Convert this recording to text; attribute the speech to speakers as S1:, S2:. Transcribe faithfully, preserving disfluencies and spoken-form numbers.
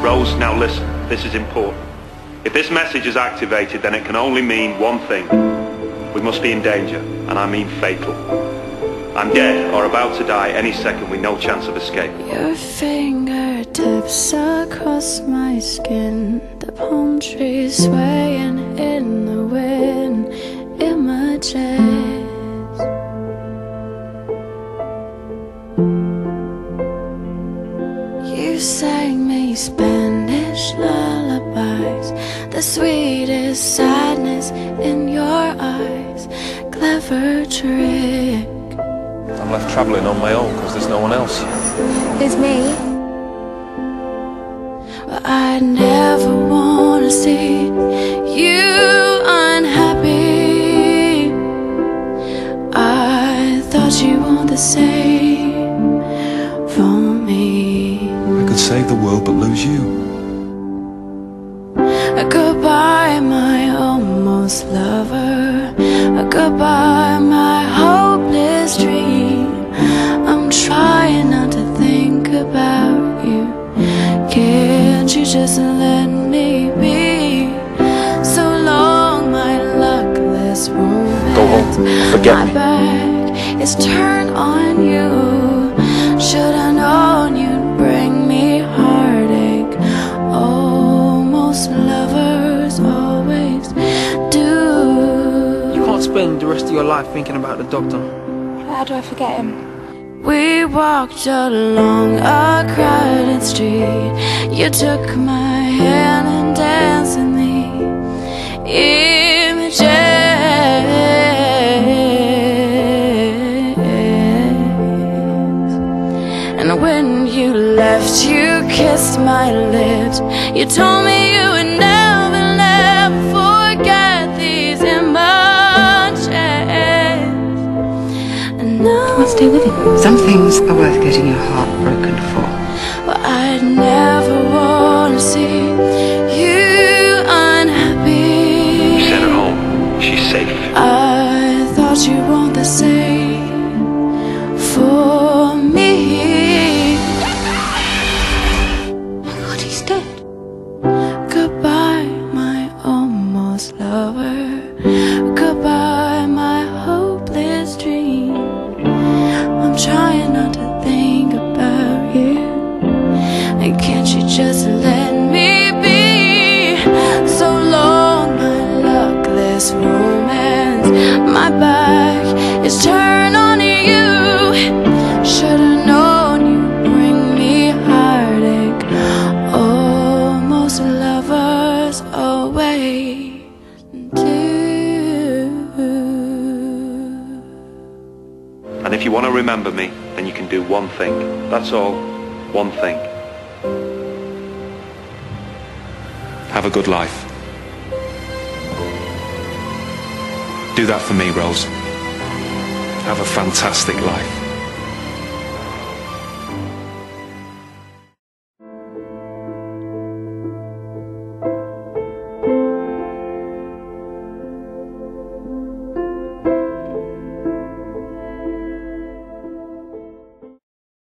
S1: Rose, now listen, this is important. If this message is activated, then it can only mean one thing. We must be in danger, and I mean fatal. I'm dead or about to die any second with no chance of escape.
S2: Your fingertips across my skin, the palm trees swaying in the wind, images. You sang me Spanish lullabies, the sweetest sadness in your eyes, clever trick.
S3: I'm left travelling on my own because there's no one else.
S2: It's me. But I never wanna see you unhappy. I thought you want the same for me.
S3: I could save the world but lose you.
S2: Goodbye, my almost lover. Goodbye, my hopeless dream. I'm trying not to think about you. Can't you just let me be? So long, my luckless romance.
S3: Go home, forget
S2: my
S3: me.
S2: My back is turned on you. Should I known you'd bring me heartache? Almost lovers always do.
S4: You can't spend the rest of your life thinking about the doctor.
S5: How do I forget him?
S2: We walked along a crowded street. You took my hand and danced with me. Images. And when you left, you kissed my lips. You told me you would never, never forget these emotions. And now
S6: Come on, stay with him. Some things are worth getting your heart broken for.
S2: but I'd never wanna see you unhappy.
S1: Send her home. She's safe.
S2: I thought you'd want the same for me.
S6: Oh my God, he's dead.
S2: Goodbye, my almost lover. Goodbye, my hopeless dream. I'm trying not to think about you. And can't you just let me be? So long, my luckless romance. My back is turned on you. Should've known you'd bring me heartache. Almost lovers always do.
S1: And if you want to remember me, then you can do one thing. That's all. One thing. Have a good life. Do that for me, Rose. Have a fantastic life.